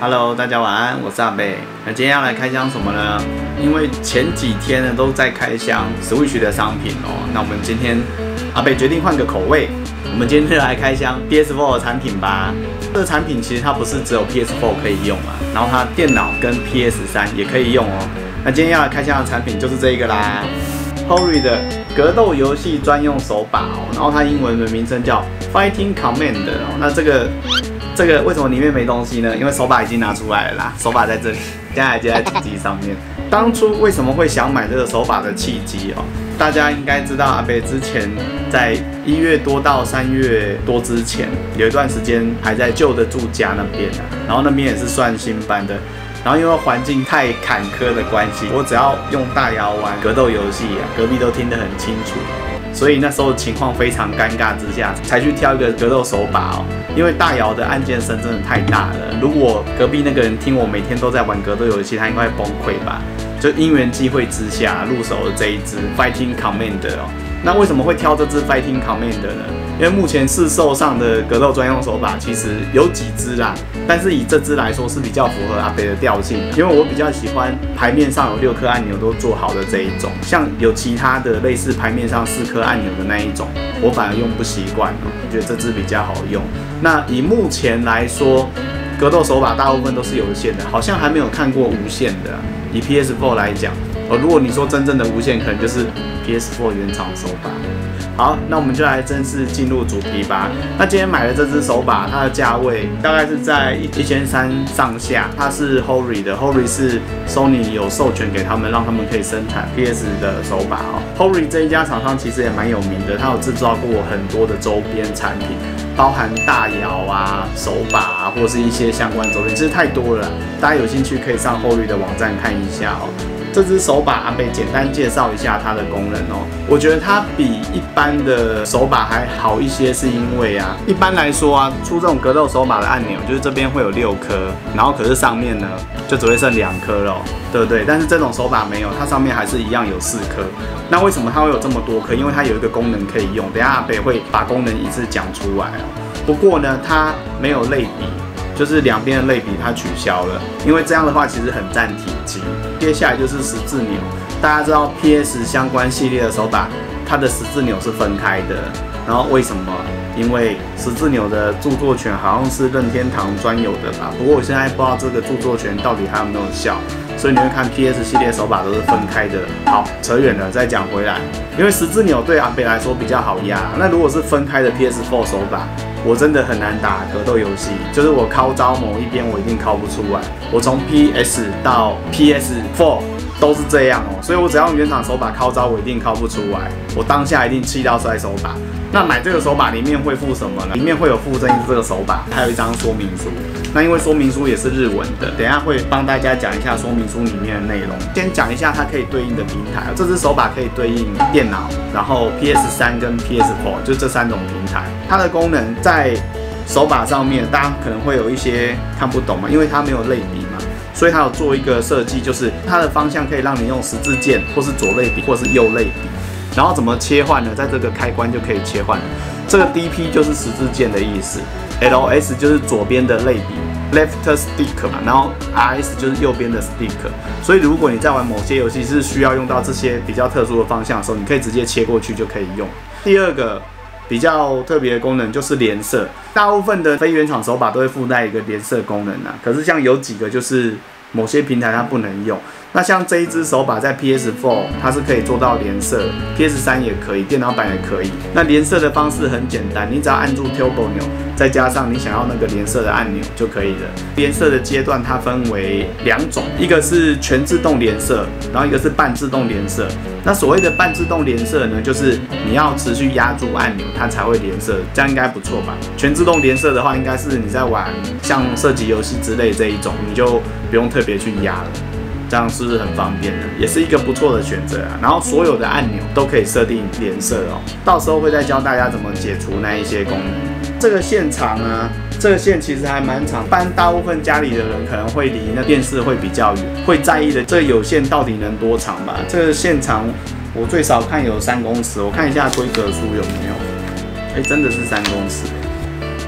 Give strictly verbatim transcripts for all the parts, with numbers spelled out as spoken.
Hello， 大家晚安，我是阿贝。那今天要来开箱什么呢？因为前几天呢都在开箱 Switch 的商品哦，那我们今天阿贝决定换个口味，我们今天就来开箱 P S 四 的产品吧。这个产品其实它不是只有 P S 四 可以用嘛，然后它电脑跟 P S 三 也可以用哦。那今天要来开箱的产品就是这一个啦 ，Hori 的格斗游戏专用手把哦，然后它英文的名称叫 Fighting Command 哦。那这个这个为什么里面没东西呢？因为手把已经拿出来了啦，手把在这里，现在还接在机机上面。当初为什么会想买这个手把的契机哦？大家应该知道，阿北之前在一月多到三月多之前，有一段时间还在旧的住家那边啊，然后那边也是算新搬的。然后因为环境太坎坷的关系，我只要用大摇玩格斗游戏啊，隔壁都听得很清楚。所以那时候情况非常尴尬之下，才去挑一个格斗手把哦。因为大摇的按键声真的太大了，如果隔壁那个人听我每天都在玩格斗游戏，他应该会崩溃吧。就因缘际会之下入手了这一支 Fighting Command 哦。那为什么会挑这支 Fighting Command 呢？因为目前市售上的格斗专用手把其实有几支啦，但是以这支来说是比较符合阿北的调性，因为我比较喜欢牌面上有六颗按钮都做好的这一种，像有其他的类似牌面上四颗按钮的那一种，我反而用不习惯哦，我觉得这支比较好用。那以目前来说，格斗手把大部分都是有线的，好像还没有看过无线的。以 P S 四 来讲，哦，如果你说真正的无线，可能就是 P S 四 原厂手把。好，那我们就来正式进入主题吧。那今天买的这只手把，它的价位大概是在一千三上下。它是 Hori 的 ，Hori 是 Sony 有授权给他们，让他们可以生产 P S 的手把哦。Hori 这一家厂商其实也蛮有名的，它有制造过很多的周边产品，包含大摇啊、手把啊，或是一些相关周边，其实太多了啦。大家有兴趣可以上 Hori 的网站看一下哦。这只手把阿北简单介绍一下它的功能哦。我觉得它比一般的手把还好一些，是因为啊，一般来说啊，出这种格斗手把的按钮，就是这边会有六颗，然后可是上面呢就只会剩两颗了，对不对？但是这种手把没有，它上面还是一样有四颗。那为什么它会有这么多颗？因为它有一个功能可以用，等一下阿北会把功能一次讲出来哦。不过呢，它没有类比。就是两边的类比它取消了，因为这样的话其实很占体积。接下来就是十字钮，大家知道 P S 相关系列的手把，它的十字钮是分开的。然后为什么？因为十字钮的著作权好像是任天堂专有的吧，不过我现在不知道这个著作权到底还有没有效，所以你会看 P S 系列手把都是分开的。好，扯远了，再讲回来，因为十字钮对阿北来说比较好压，那如果是分开的 P S 四 手把，我真的很难打格斗游戏，就是我靠招某一边我一定靠不出来，我从 P S 到 P S 四都是这样哦，所以我只要用原厂手把靠招，我一定靠不出来，我当下一定气到摔手把。那买这个手把里面会附什么呢？里面会有附赠这个手把，还有一张说明书。那因为说明书也是日文的，等一下会帮大家讲一下说明书里面的内容。先讲一下它可以对应的平台，这只手把可以对应电脑，然后 P S 三 跟 P S 四，就这三种平台。它的功能在手把上面，大家可能会有一些看不懂嘛，因为它没有类比嘛。所以它有做一个设计，就是它的方向可以让你用十字键，或是左类比，或是右类比。然后怎么切换呢？在这个开关就可以切换。这个 D P 就是十字键的意思 ，L S 就是左边的类比 ，Left Stick 嘛，然后 R S 就是右边的 Stick。所以如果你在玩某些游戏是需要用到这些比较特殊的方向的时候，你可以直接切过去就可以用。第二个比较特别的功能就是连射，大部分的非原厂手把都会附带一个连射功能啊，可是像有几个就是某些平台它不能用。那像这一只手把在 P S 四 它是可以做到连射 ，P S 三 也可以，电脑版也可以。那连射的方式很简单，你只要按住 Turbo 钮，再加上你想要那个连射的按钮就可以了。连射的阶段它分为两种，一个是全自动连射，然后一个是半自动连射。那所谓的半自动连射呢，就是你要持续压住按钮，它才会连射，这样应该不错吧？全自动连射的话，应该是你在玩像射击游戏之类这一种，你就不用特别去压了。这样是不是很方便呢？也是一个不错的选择啊。然后所有的按钮都可以设定连射哦，到时候会再教大家怎么解除那一些功能。这个线长啊，这个线其实还蛮长，一般大部分家里的人可能会离那电视会比较远，会在意的这个有线到底能多长吧？这个线长我最少看有三公尺，我看一下规格书有没有。哎，真的是三公尺。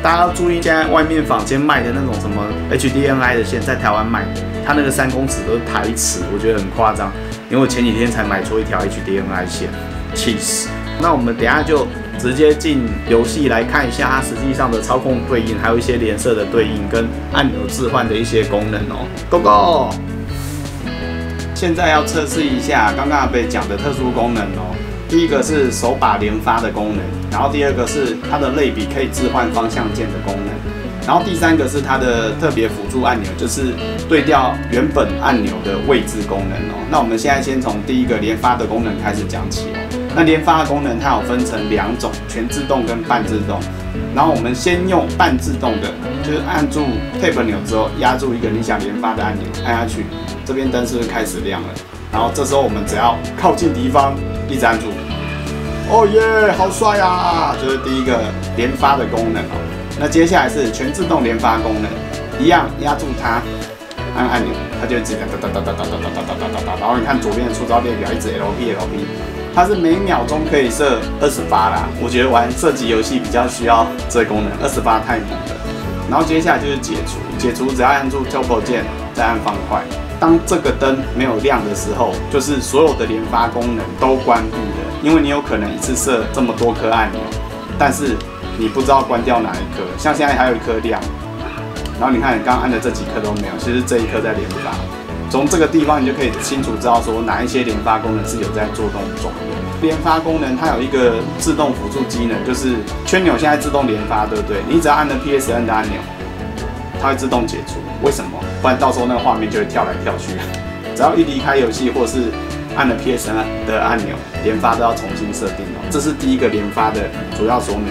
大家要注意，现在外面坊间卖的那种什么 H D M I 的线，在台湾卖，它那个三公尺都是台尺，我觉得很夸张。因为我前几天才买出一条 H D M I 线，气死。那我们等一下就直接进游戏来看一下它实际上的操控对应，还有一些连射的对应跟按钮置换的一些功能哦。Go Go！ 现在要测试一下刚刚阿北讲的特殊功能哦。第一个是手把连发的功能，然后第二个是它的类比可以置换方向键的功能，然后第三个是它的特别辅助按钮，就是对调原本按钮的位置功能哦。那我们现在先从第一个连发的功能开始讲起哦。那连发的功能它有分成两种，全自动跟半自动。然后我们先用半自动的，就是按住 Tab 钮之后压住一个你想连发的按钮，按下去，这边灯是不是开始亮了？然后这时候我们只要靠近敌方，一直按住。哦耶，好帅啊！就是第一个连发的功能哦。那接下来是全自动连发功能，一样压住它，按按钮，它就会自己哒哒哒哒哒哒哒哒哒哒哒。然后你看左边的出招列表一直 L P L P， 它是每秒钟可以射二十发啦。我觉得玩射击游戏比较需要这个功能，二十发太猛了。然后接下来就是解除，解除只要按住 Turbo 键，再按方块。当这个灯没有亮的时候，就是所有的连发功能都关闭了，因为你有可能一次射这么多颗按钮，但是你不知道关掉哪一颗。像现在还有一颗亮，然后你看你刚刚按的这几颗都没有，其实这一颗在连发。从这个地方你就可以清楚知道说哪一些连发功能是有在做动作。连发功能它有一个自动辅助机能，就是圈钮现在自动连发，对不对？你只要按了 P S N 的按钮，它会自动解除。为什么？不然到时候那个画面就会跳来跳去。只要一离开游戏，或是按了 P S N 的按钮，连发都要重新设定哦。这是第一个连发的主要说明。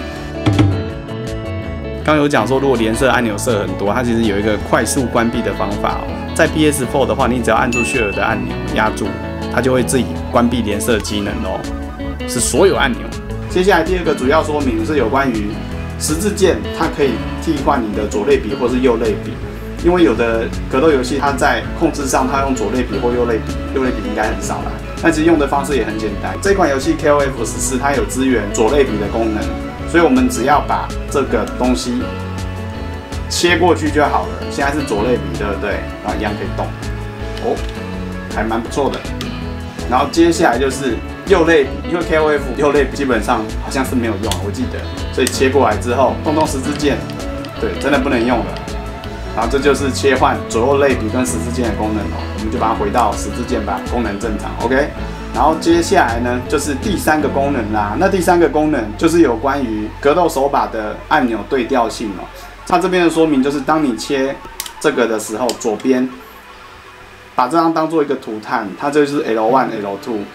刚有讲说，如果连射按钮设很多，它其实有一个快速关闭的方法哦。在 P S 四 的话，你只要按住 Share 的按钮压住，它就会自己关闭连射机能哦，是所有按钮。接下来第二个主要说明是有关于十字键，它可以替换你的左类比或是右类比。因为有的格斗游戏，它在控制上，它用左类比或右类比，右类比应该很少啦。但其实用的方式也很简单。这款游戏 K O F 十四它有支援左类比的功能，所以我们只要把这个东西切过去就好了。现在是左类比，对不对？然后一样可以动，哦，还蛮不错的。然后接下来就是右类比，因为 K O F 右类比基本上好像是没有用，我记得，所以切过来之后，动动十字键，对，真的不能用了。然后这就是切换左右类比跟十字键的功能哦，我们就把它回到十字键吧，功能正常 ，OK。然后接下来呢，就是第三个功能啦。那第三个功能就是有关于格斗手把的按钮对调性哦。它这边的说明就是，当你切这个的时候，左边把这张当做一个图探，它这就是 L 一 L 二 R 一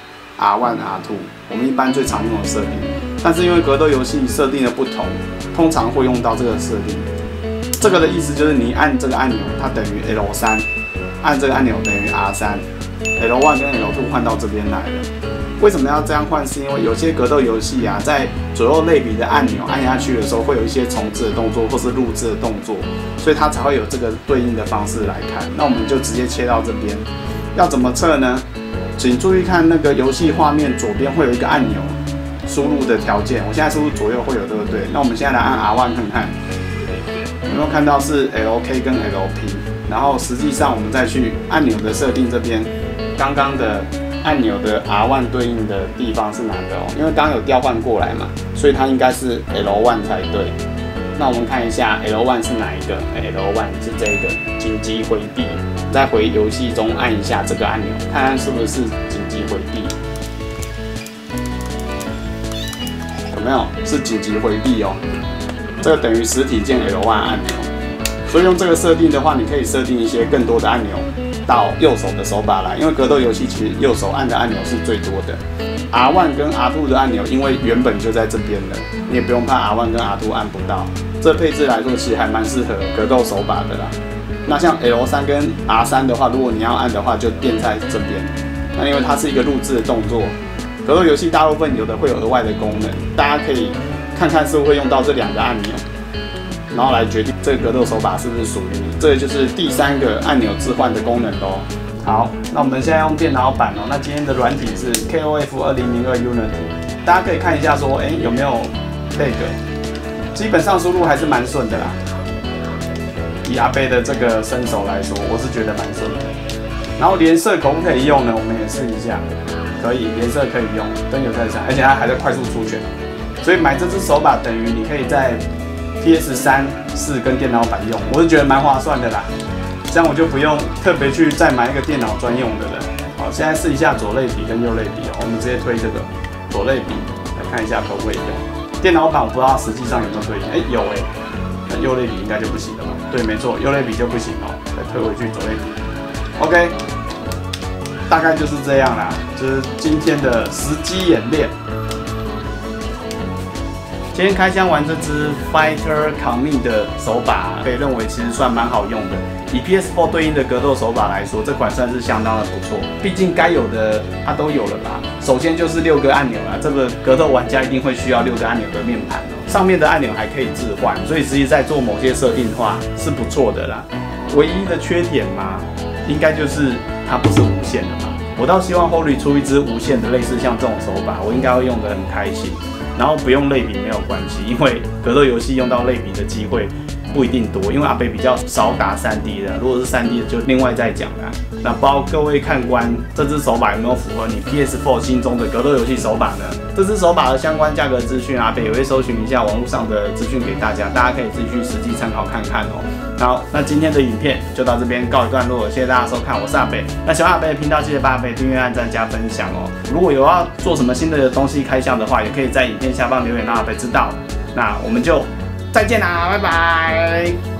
R 二。我们一般最常用的设定，但是因为格斗游戏设定的不同，通常会用到这个设定。这个的意思就是，你按这个按钮，它等于 L 三；按这个按钮等于 R 三。L 一 跟 L 二 换到这边来了。为什么要这样换？是因为有些格斗游戏啊，在左右类比的按钮按下去的时候，会有一些重置的动作或是录制的动作，所以它才会有这个对应的方式来看。那我们就直接切到这边。要怎么测呢？请注意看那个游戏画面左边会有一个按钮，输入的条件。我现在输入左右会有，对不对？那我们现在来按 R 一 看看。有没有看到是 L K 跟 L P， 然后实际上我们再去按钮的设定这边，刚刚的按钮的 R 一 对应的地方是哪个哦？因为刚刚有调换过来嘛，所以它应该是 L 一 才对。那我们看一下 L 一 是哪一个 ？L 一 是这个紧急回避，在回游戏中按一下这个按钮，看看是不是紧急回避。有没有？是紧急回避哦。这个等于实体键 L 一 按钮，所以用这个设定的话，你可以设定一些更多的按钮到右手的手把来，因为格斗游戏其实右手按的按钮是最多的。R 一 跟 R 二 的按钮，因为原本就在这边了，你也不用怕 R 一 跟 R 二 按不到。这配置来说，其实还蛮适合格斗手把的啦。那像 L 三 跟 R 三 的话，如果你要按的话，就垫在这边。那因为它是一个录制的动作，格斗游戏大部分有的会有额外的功能，大家可以看看是不是会用到这两个按钮，然后来决定这个格斗手把是不是属于你。这个就是第三个按钮置换的功能咯。好，那我们现在用电脑版哦。那今天的软体是 K O F 二零零二 Unity， 大家可以看一下说，哎、欸，有没有 lag？ 基本上输入还是蛮顺的啦。以阿贝的这个身手来说，我是觉得蛮顺的。然后连射可不可以用呢？我们也试一下，可以，连射可以用，灯有在闪，而且它还在快速出拳。所以买这只手把等于你可以在 P S 三、四跟电脑版用，我是觉得蛮划算的啦。这样我就不用特别去再买一个电脑专用的了。好，现在试一下左类比跟右类比哦，我们直接推这个左类比来看一下可不可以用。电脑版我不知道实际上有没有对应，哎、欸、有哎、欸，那右类比应该就不行了吧？对，没错，右类比就不行哦。再推回去左类比 ，OK， 大概就是这样啦，就是今天的实机演练。今天开箱完这支 Fighter Command 的手把，可以认为其实算蛮好用的。以 P S 四 对应的格斗手把来说，这款算是相当的不错。毕竟该有的它都有了吧。首先就是六个按钮啦，这个格斗玩家一定会需要六个按钮的面盘哦。上面的按钮还可以置换，所以实际在做某些设定的话是不错的啦。唯一的缺点嘛，应该就是它不是无线的嘛。我倒希望 Holy 出一支无线的，类似像这种手把，我应该会用得很开心。然后不用类比没有关系，因为格斗游戏用到类比的机会不一定多，因为阿北比较少打 三 D 的，如果是 三 D 的就另外再讲啦。那不知道各位看官，这只手把有没有符合你 P S 四 心中的格斗游戏手把呢？这只手把的相关价格资讯，阿北也会搜寻一下网络上的资讯给大家，大家可以自己去实际参考看看哦。好，那今天的影片就到这边告一段落，谢谢大家收看，我是阿北。那喜欢阿北的频道，记得帮阿北订阅、按赞、加分享哦。如果有要做什么新的东西开箱的话，也可以在影片下方留言让阿北知道。那我们就再见啦，拜拜。